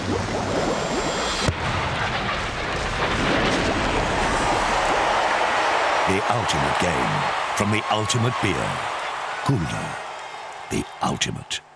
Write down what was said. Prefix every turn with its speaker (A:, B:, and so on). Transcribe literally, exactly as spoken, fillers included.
A: The ultimate game from the ultimate beer. Gulder, the ultimate.